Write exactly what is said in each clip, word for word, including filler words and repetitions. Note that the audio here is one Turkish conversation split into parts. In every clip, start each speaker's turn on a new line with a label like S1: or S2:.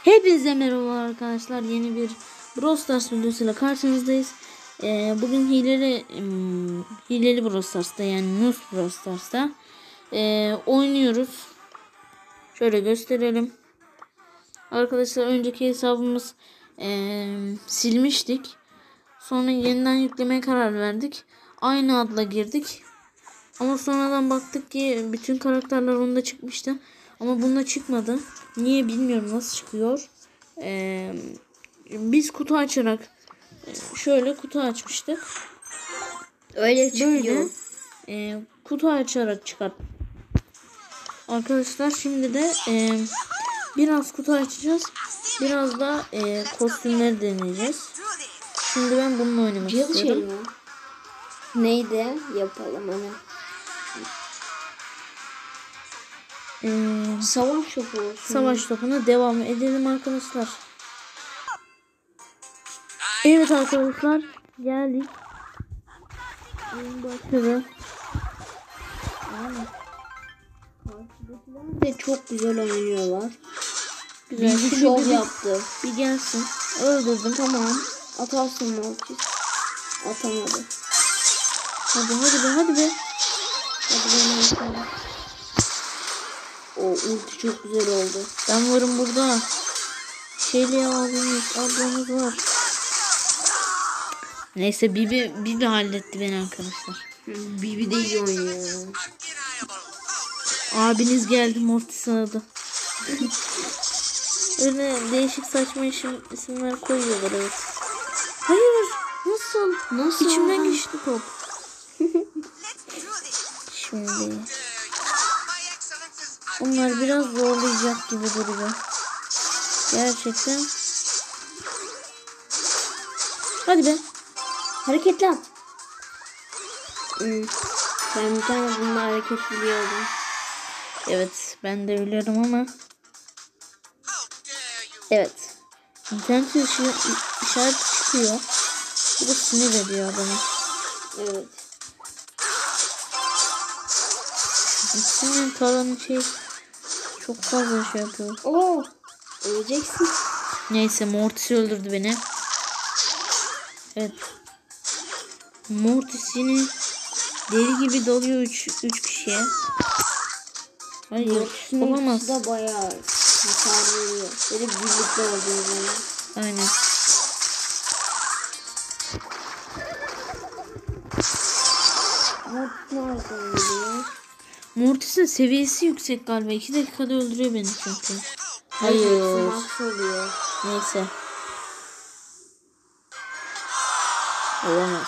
S1: Hepinize merhaba arkadaşlar. Yeni bir Brawl Stars videosuyla karşınızdayız. Ee, bugün hileli um, hileli Brawl Stars'ta, yani Noob Brawl Stars'ta ee, oynuyoruz. Şöyle gösterelim. Arkadaşlar önceki hesabımız ee, silmiştik. Sonra yeniden yüklemeye karar verdik. Aynı adla girdik. Ama sonradan baktık ki bütün karakterler onda çıkmıştı. Ama bunda çıkmadı. Niye bilmiyorum, nasıl çıkıyor. Ee, biz kutu açarak şöyle kutu açmıştık.
S2: Öyle çıkıyor.
S1: Böyle e, kutu açarak çıkart. Arkadaşlar şimdi de e, biraz kutu açacağız. Biraz da e, kostümleri deneyeceğiz. Şimdi ben bununla oynamak
S2: Cıl
S1: istiyorum.
S2: şey mi? Neydi? Yapalım hani.
S1: Ee,
S2: Savaş topu.
S1: Savaş topuna devam edelim arkadaşlar. Evet arkadaşlar, geldik. Oyun başladı.
S2: Ve çok güzel oynuyorlar.
S1: Güzel.
S2: Bir
S1: Şimdi
S2: şov
S1: bir-
S2: yaptı.
S1: Bir gelsin. Öldürdüm.
S2: Tamam. Atarsın Mortis. Atamadı.
S1: Hadi hadi be hadi be.
S2: Hadi benim. O ulti çok güzel oldu.
S1: Ben varım burada. Şeyli abimiz, ablamız var. Neyse, Bibi Bibi halletti beni arkadaşlar.
S2: Bibi de iyi oynuyor.
S1: Abiniz geldi, Mortis aradı. Öyle değişik saçma isim, isimler koyuyorlar, evet. Hayır, nasıl?
S2: Nasıl?
S1: İçimden geçti top. Şimdi onlar biraz zorlayacak gibi duruyor. Gerçekten. Hadi be.
S2: Hareketli at. Hmm. Ben bir tane bununla hareket biliyordum.
S1: Evet, ben de biliyorum ama. Evet. İnternet dışı işaret çıkıyor. Bu da sinir ediyor adamı.
S2: Evet.
S1: Senin kalanı şey çok fazla şey yapıyor.
S2: Oo. Öleceksin.
S1: Neyse, Mortis öldürdü beni. Evet. Mortis yine deli gibi dalıyor üç kişiye. Hayır, olamaz.
S2: Da bayağı hasar veriyor. Böyle birlikte oluyor böyle.
S1: Aynen.
S2: Mortis nereden geliyor?
S1: Mortis'in seviyesi yüksek galiba. iki dakikada öldürüyor beni çünkü.
S2: Hayır. Max oluyor.
S1: Neyse. Olamaz.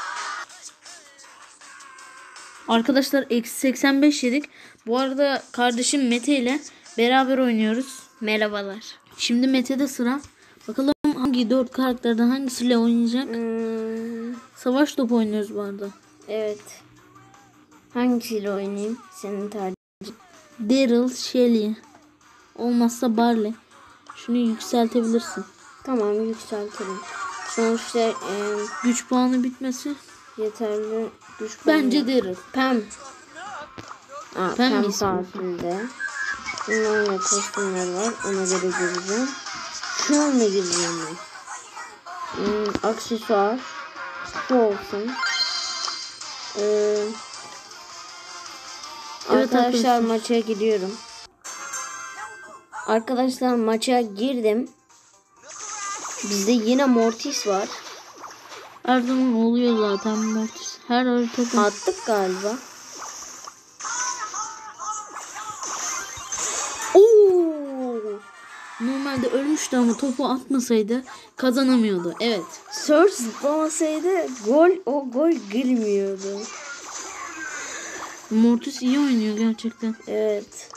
S1: Arkadaşlar eksi seksen beş yedik. Bu arada kardeşim Mete ile beraber oynuyoruz.
S2: Merhabalar.
S1: Şimdi Mete'de sıra. Bakalım hangi dört karakterden hangisiyle oynayacak?
S2: Hmm,
S1: Savaş topu oynuyoruz bu arada.
S2: evet. Hangisiyle oynayayım? Senin tercihin.
S1: Daryl, Shelly. Olmazsa Barley. Şunu yükseltebilirsin.
S2: Tamam, yükseltelim. Sonuçta e,
S1: Güç puanı bitmesi.
S2: yeterli güç puanı.
S1: Bence Daryl.
S2: Pem. Aa,
S1: Pem
S2: Pem
S1: mi
S2: tatilde. Bunların ne kostümler var. Ona göre gireceğim. Şu an ne gireceğim ben? Hmm, aksesuar. Şu olsun. Ee,
S1: Evet
S2: arkadaşlar,
S1: arkadaşlar.
S2: maça gidiyorum. Arkadaşlar maça girdim. Bizde yine Mortis var.
S1: Her zaman oluyor zaten Mortis. Her haritada.
S2: Attık galiba.
S1: Oo! Normalde ölmüştü ama topu atmasaydı kazanamıyordu. Evet.
S2: Search zıplamasaydı gol o gol girmiyordu.
S1: Mortis iyi oynuyor gerçekten.
S2: Evet.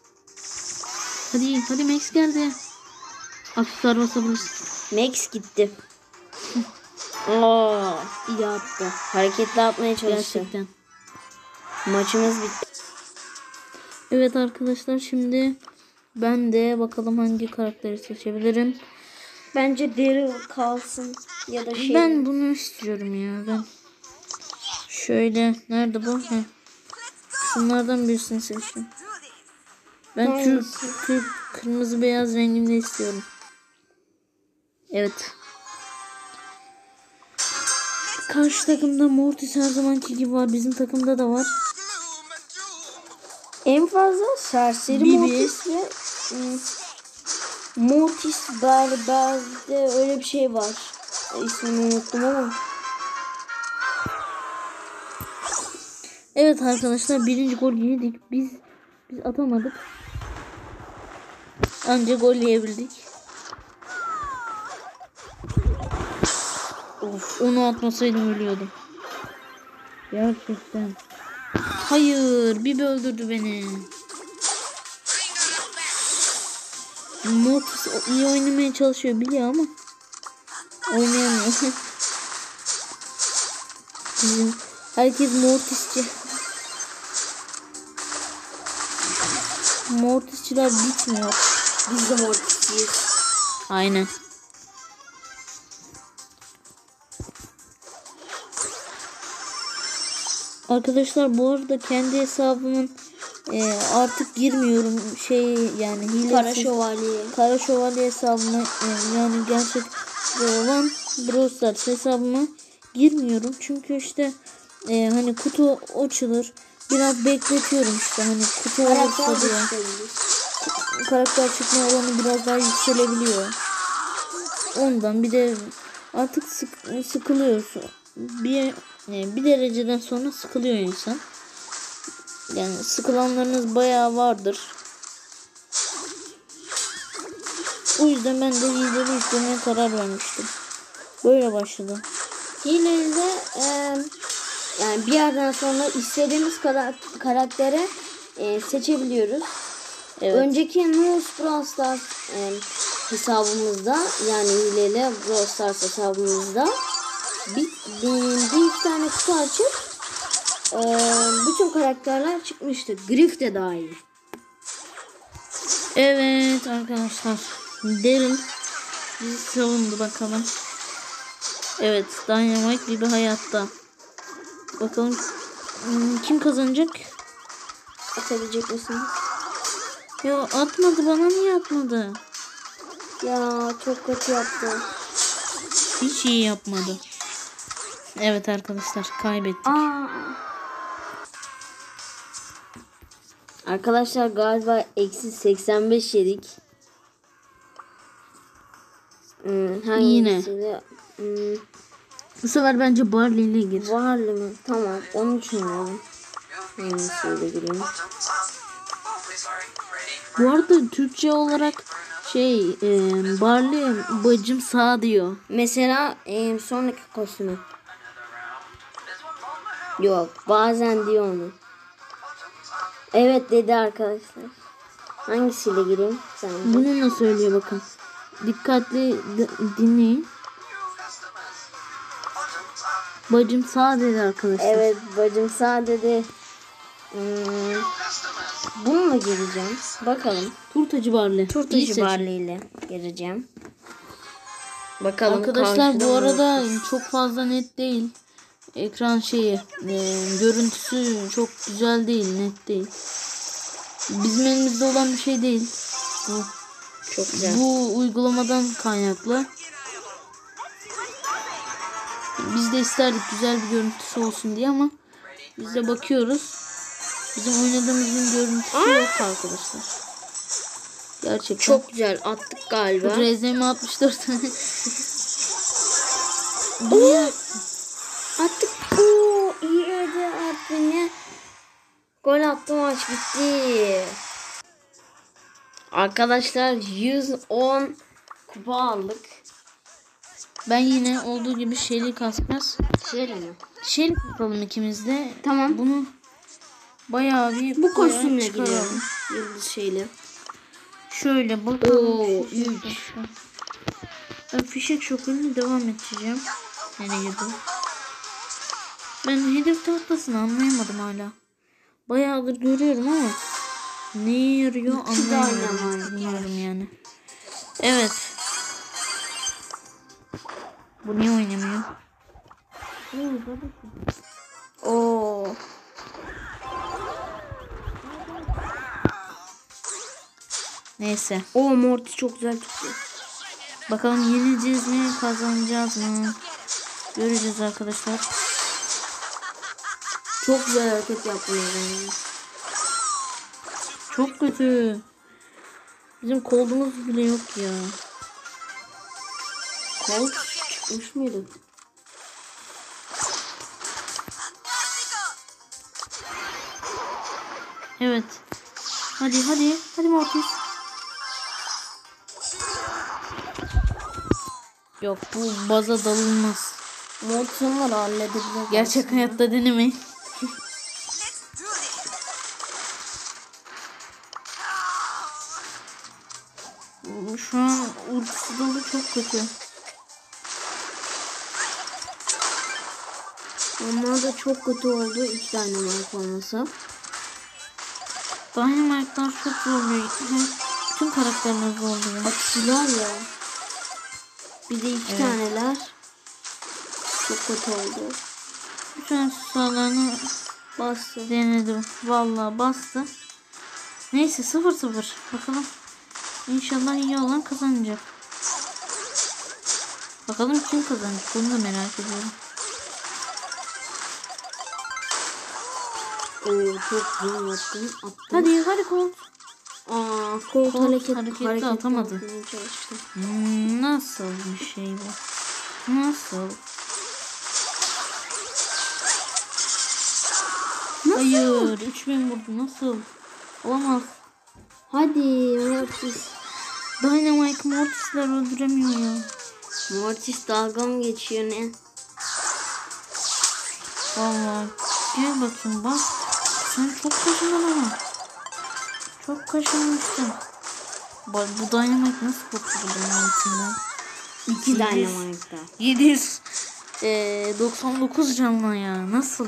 S1: Hadi hadi, Max geldi. Aksesuar basabilirsin.
S2: Max gitti. Aa, iyi attı. Hareketli atmaya çalıştı.
S1: Gerçekten.
S2: Maçımız bitti.
S1: Evet arkadaşlar, şimdi ben de bakalım hangi karakteri seçebilirim.
S2: Bence Daryl kalsın ya da şey.
S1: Ben bunu istiyorum ya. Ben şöyle, nerede bu? Heh. Şunlardan birisini seçeyim. Ben Türk,
S2: Hangisi?
S1: Türk kırmızı beyaz renginde istiyorum. Evet. Karşı takımda Mortis her zamanki gibi var. Bizim takımda da var.
S2: En fazla serseri
S1: Bibi.
S2: Mortis ve ım, Mortis galiba de öyle bir şey var. İsmini unuttum ama.
S1: Evet arkadaşlar, birinci gol yedik. Biz biz atamadık. Anca gol yiyebildik. Of, onu atmasaydım ölüyordum. Gerçekten. Hayır, Bibi öldürdü beni. Mortis iyi oynamaya çalışıyor biliyor ama oynayamıyor. Bizim herkes Mortisçi. Mortisçiler bitmiyor.
S2: Biz de Mortis'iyiz.
S1: Aynen. Arkadaşlar bu arada kendi hesabımın e, artık girmiyorum şey yani hilesiz.
S2: Kara Şövalye.
S1: Kara Şövalye hesabıma e, yani gerçek olan Brawl Stars hesabıma girmiyorum. Çünkü işte e, hani kutu açılır. Biraz bekletiyorum işte hani kutu olursa diye. Karakter çıkma oranı biraz daha yükselebiliyor. Ondan bir de artık sık, sıkılıyorsun. Bir bir dereceden sonra sıkılıyor insan. Yani sıkılanlarınız bayağı vardır. O yüzden ben de hileli yüklemeye karar vermiştim. Böyle başladı.
S2: Hileli de e, yani bir yerden sonra istediğimiz kadar karaktere e, seçebiliyoruz.
S1: Evet.
S2: Önceki News Brawl Stars e, hesabımızda yani hileli Brawl Stars hesabımızda bir, bir, bir iki tane kutu açıp e, bütün karakterler çıkmıştı. Griff de dahil.
S1: Evet arkadaşlar. Derin bizi savundu bakalım. Evet, Dynamite bir, bir hayatta. Bakalım kim kazanacak?
S2: Atabilecek misiniz?
S1: Yo, atmadı, bana niye atmadı?
S2: Ya çok kötü yaptı.
S1: Hiç iyi yapmadı. Evet arkadaşlar, kaybettik.
S2: Aa. Arkadaşlar galiba eksi seksen beş yedik. Hmm,
S1: Yine.
S2: Hmm,
S1: Bu sefer bence Barley ile gir.
S2: Varlı mı? Tamam, onu düşünüyorum. Hangisiyle gireyim?
S1: Bu arada Türkçe olarak şey e, Barley bacım sağ diyor.
S2: Mesela e, sonraki kostümü. Yok, bazen diyor onu. Evet dedi arkadaşlar. Hangisiyle gireyim sence?
S1: Bununla söylüyor bakın. Dikkatli d- dinleyin. Bacım sağ dedi arkadaşlar.
S2: Evet, bacım sağ dedi. Hmm, bununla gireceğim. Bakalım.
S1: Turtacı Barley. İyi
S2: Turtacı
S1: seçim.
S2: Barley ile gireceğim. Bakalım.
S1: Arkadaşlar bu
S2: karşıda
S1: arada
S2: mı?
S1: çok fazla net değil. Ekran şeyi e, görüntüsü çok güzel değil, net değil. Bizim elimizde olan bir şey değil. Bu,
S2: Çok güzel.
S1: bu uygulamadan kaynaklı. Biz de isterdik güzel bir görüntüsü olsun diye ama biz de bakıyoruz. Bizim oynadığımızın görüntüsü yok arkadaşlar. Gerçekten.
S2: Çok güzel attık galiba.
S1: R Z M altmış dört tane. Dünya
S2: Attık. Oo, iyi öde attı yine. Gol attı, maç bitti. Arkadaşlar yüz on kupa aldık.
S1: ben yine olduğu gibi Shelly kasmaz.
S2: Şöyle mi?
S1: Shelly kasalım ikimiz de.
S2: Tamam.
S1: Bunu bayağı bir
S2: Bu kostümle
S1: çıkaralım.
S2: gidiyorum. Yıldız şeyle.
S1: Şöyle bakalım.
S2: Oo,
S1: Fişek
S2: üç.
S1: şoku. Ben fişek şokuyla devam edeceğim. Nereye gidiyor? Ben hedef tahtasını anlayamadım hala. Bayağıdır görüyorum ama neye yarıyor
S2: İki de
S1: anlayamıyorum.
S2: oynamalar.
S1: Bilmiyorum yani. Evet. Bu niye oynamıyor?
S2: Oo.
S1: Neyse.
S2: O Mortis çok güzel çıktı.
S1: Bakalım yenileceğiz mi, kazanacağız mı? Göreceğiz arkadaşlar.
S2: Çok güzel hareket yapıyor yani.
S1: Çok kötü. Bizim kolumuz bile yok ya.
S2: Kol çıkmış mıydı?
S1: Evet. Hadi hadi. Hadi Mortis. Yok, bu baza dalınmaz.
S2: Mortis onları halledebilir.
S1: Gerçek
S2: aslında.
S1: hayatta denemeyin. Şu an ultisi dolu, çok kötü.
S2: Onlar da çok kötü oldu. İki tane mark olmasa.
S1: Dynamite'lar çok zorluyor. Bütün karakterler zorluyor.
S2: Atılar ya. Bir de iki
S1: Evet.
S2: taneler. Çok kötü oldu.
S1: Bütün susalarını
S2: Bastı.
S1: denedim. Vallahi bastı. Neyse, sıfır sıfır. Bakalım. İnşallah iyi olan kazanacak. Bakalım kim kazanacak, bunu da merak ediyorum.
S2: Oo, çok güzel yaptın. Attın.
S1: Hadi hadi Colt.
S2: Aa, Colt
S1: Colt
S2: hareket,
S1: hareketli
S2: hareket
S1: atamadı.
S2: yapmaya çalıştı.
S1: Hmm, nasıl bir şey bu? Nasıl? Hayır, üç bin vurdu. Nasıl? Olamaz.
S2: Hadi Mortis.
S1: Dynamite Mortis'ler öldüremiyor ya.
S2: Mortis dalga mı geçiyor ne?
S1: Vallahi. Gel bakayım bak. Sen çok kaşındın ama. Çok kaşınmışsın. Bak, bu Dynamite nasıl kurtuldu Dynamite'inden?
S2: İki Dynamite'da.
S1: yedi yüz doksan dokuz canlı ya. Nasıl?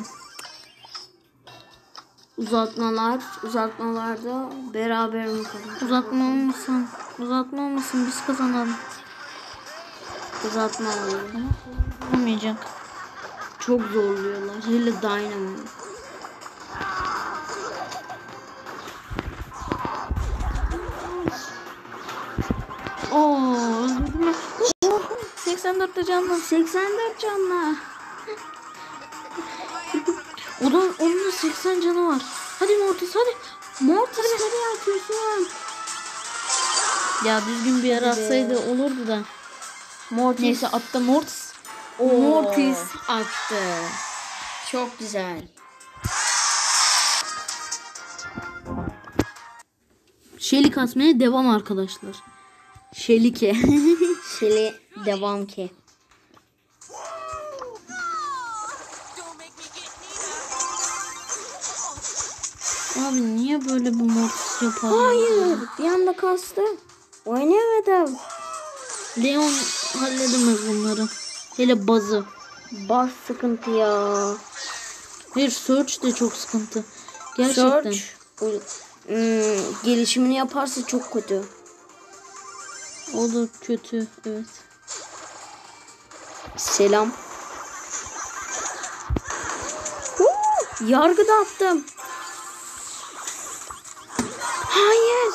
S2: Uzatmalar, uzatmalarda beraber mi kalır?
S1: Uzatma olmasın. Uzatma olmasın, biz kazanalım.
S2: Uzatma oldu.
S1: Olmayacak.
S2: Çok zorluyorlar. Hele Dynamite.
S1: Oo, öldürdüm mü? Oh, seksen dörtte canlı.
S2: seksen dört canlı.
S1: O da, onun da seksen canı var. Hadi Mortis hadi.
S2: Mortis nereye atıyorsun?
S1: Ya düzgün bir yere
S2: Hadi be.
S1: atsaydı olurdu da.
S2: Mortis.
S1: Neyse, attı Mortis.
S2: Oo.
S1: Mortis attı.
S2: Çok güzel.
S1: Şelik atmaya devam arkadaşlar. Şelike.
S2: Şöyle devam ki.
S1: Abi niye böyle bir Mortis yapar?
S2: Hayır. Bir anda kastı. Oynayamadım.
S1: Leon halledemez bunları. Hele bazı.
S2: Bas sıkıntı ya.
S1: Bir Search de çok sıkıntı. Gerçekten.
S2: Search. Hmm, gelişimini yaparsa çok kötü.
S1: O da kötü. Evet.
S2: Selam. Huu, yargıda attım. Hayır.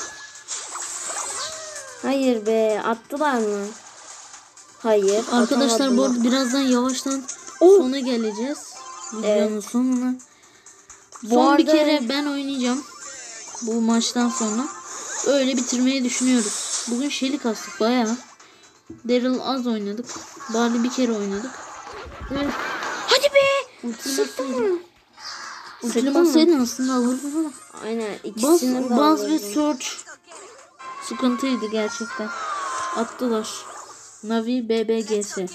S2: Hayır be, attılar mı? Hayır.
S1: Arkadaşlar bu
S2: atamadılar.
S1: arada birazdan yavaştan
S2: Oh.
S1: sona geleceğiz. Videonun
S2: Evet.
S1: sonuna.
S2: Bu
S1: Son bir
S2: arada-
S1: kere ben oynayacağım. Bu maçtan sonra. Öyle bitirmeyi düşünüyoruz. Bugün Şelik astık bayağı. Daryl az oynadık. Barley bir kere oynadık. Evet.
S2: Hadi be.
S1: Sıktı
S2: mı?
S1: Ultilemeseydin aslında alırdın ama.
S2: Aynen.
S1: Baz,
S2: ikisini de
S1: Baz ve
S2: alırdım.
S1: Search sıkıntıydı gerçekten. Attılar. Navi B B G S.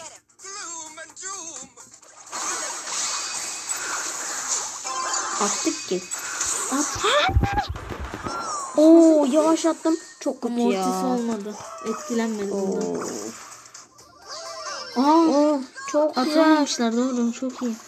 S2: Attık ki. At. Oo, yavaş attım. Çok kötü
S1: Mortis
S2: ya.
S1: olmadı. Etkilenmedi bundan.
S2: Oo.
S1: Aa,
S2: Oo, çok güzel.
S1: atamamışlar, doğru, çok iyi.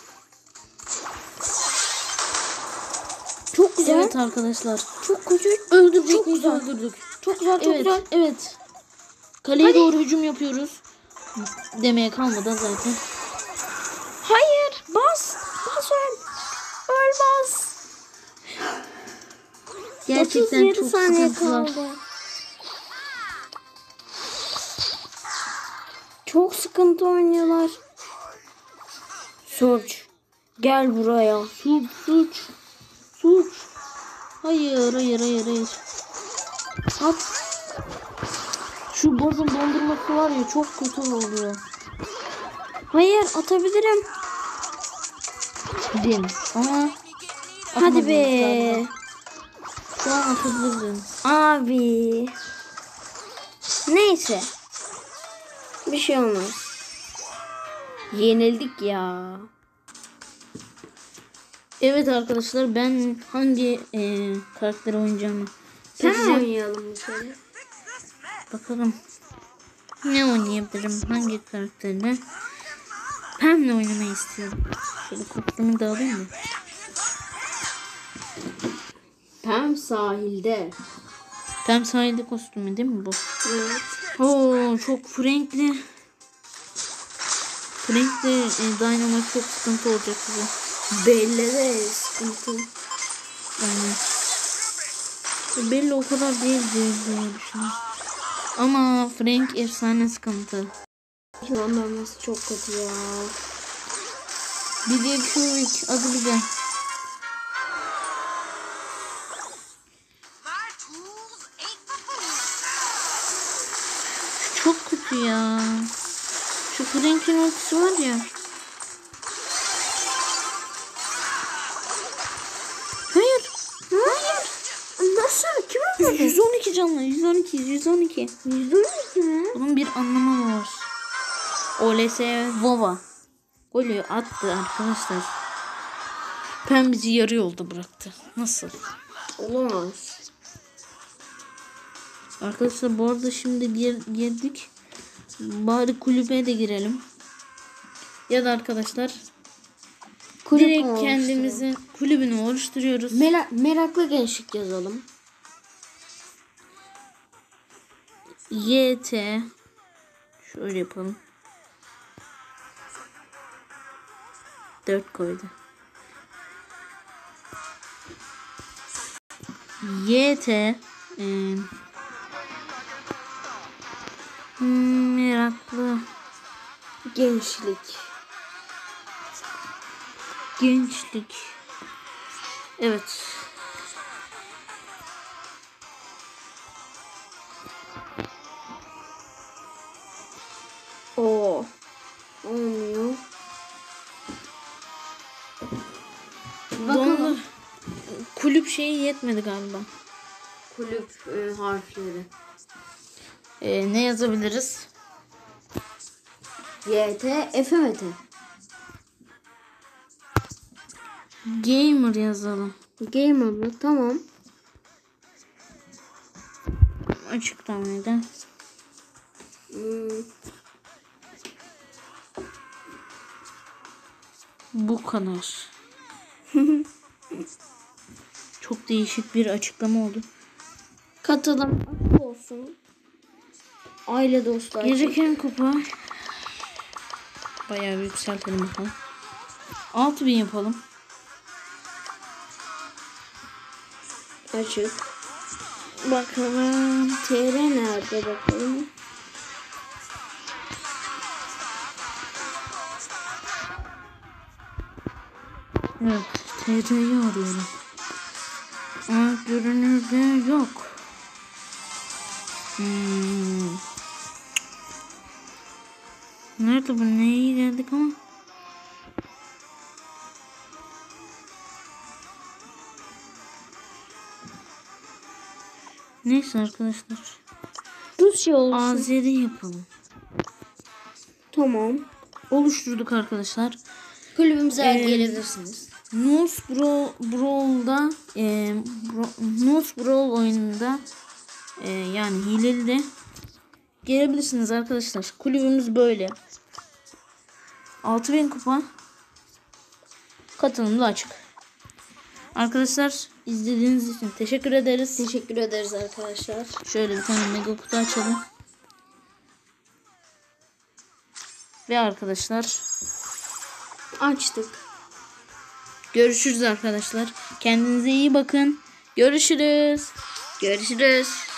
S2: Çok güzel.
S1: Evet arkadaşlar.
S2: Çok kötü.
S1: Öldürecek
S2: Çok
S1: miyiz?
S2: güzel.
S1: Öldürdük.
S2: Çok güzel, çok
S1: Evet,
S2: güzel.
S1: evet. Kaleye
S2: Hadi.
S1: doğru hücum yapıyoruz. Demeye kalmadı zaten.
S2: Hayır. Bas. Bas öl. Öl bas.
S1: Gerçekten
S2: otuz yedi
S1: çok
S2: saniye
S1: sıkıntılar.
S2: kaldı. Çok sıkıntı oynuyorlar. Surge. Gel buraya.
S1: Suç suç. Suç. Hayır hayır hayır hayır. At. Şu bozun dondurması var ya çok kötü oluyor.
S2: Hayır, atabilirim.
S1: Din. Ama
S2: Hadi be.
S1: galiba. Şu an atabilirdin.
S2: Abi. Neyse. Bir şey olmaz. Yenildik ya.
S1: Evet arkadaşlar ben hangi e, karakteri oynayacağımı
S2: Sen
S1: seçeceğim.
S2: oynayalım bir kere.
S1: Bakalım ne oynayabilirim, hangi karakterle. Pam'le oynamayı istiyorum. Şöyle kostümü de alayım mı?
S2: Pam sahilde.
S1: Pam sahilde kostümü değil mi bu?
S2: Evet.
S1: Oo çok Frank'li. Frank'li e, Dynamite çok sıkıntı olacak bize.
S2: Belli de sıkıntı.
S1: Aynen. E, belli o kadar değil diye diye düşünüyorum. Ama Frank efsane sıkıntı.
S2: Planlaması çok kötü ya.
S1: Bir diye bir şey yok. Adı bir de. Çok kötü ya. Şu Frank'in ultisi var ya. Hayır.
S2: Hayır. Nasıl? Kim öldürdü?
S1: yüz on iki canlı. yüz on iki. yüz on iki.
S2: yüz on iki mi?
S1: Bunun bir anlamı var. O L S Vova. Golü attı arkadaşlar. Pem bizi yarı yolda bıraktı. Nasıl?
S2: Olamaz.
S1: Arkadaşlar bu arada şimdi gir, girdik. Bari kulübe de girelim. Ya da arkadaşlar
S2: Kulüp
S1: direkt
S2: oluştu.
S1: kendimizin kulübünü oluşturuyoruz.
S2: Mera- meraklı gençlik yazalım.
S1: Y T şöyle yapalım. dört koydu. Y T e, meraklı
S2: Gençlik.
S1: gençlik. Evet.
S2: Oo. Olmuyor.
S1: Donlu kulüp şeyi yetmedi galiba.
S2: Kulüp e, harfleri.
S1: E, ne yazabiliriz?
S2: Y T F M T.
S1: Gamer yazalım.
S2: Gamer mı? Tamam.
S1: Açıklamayı da.
S2: Hmm.
S1: Bu kadar. Çok değişik bir açıklama oldu.
S2: Katılım açık olsun. Aile dostlar.
S1: Gereken kupa. Bayağı bir yükseltelim bakalım. altı bin yapalım.
S2: Açık. Bakalım. T R nerede bakalım.
S1: Evet. T C'yi arıyorum. Aa, görünürde yok. Hmm. Nerede bu? Neye geldik ama? Neyse arkadaşlar.
S2: Rusya olsun.
S1: Azeri yapalım.
S2: Tamam.
S1: Oluşturduk arkadaşlar.
S2: Kulübümüze
S1: Ee,
S2: gelebilirsiniz.
S1: Nose Bro Brawl'da e, Bro, Nose Brawl oyununda e, yani hileli de gelebilirsiniz arkadaşlar. Kulübümüz böyle. altı bin kupa. Katılım da açık. Arkadaşlar izlediğiniz için teşekkür ederiz.
S2: Teşekkür ederiz arkadaşlar.
S1: Şöyle bir tane mega kutu açalım. Ve arkadaşlar
S2: Açtık.
S1: görüşürüz arkadaşlar. Kendinize iyi bakın. Görüşürüz.
S2: Görüşürüz.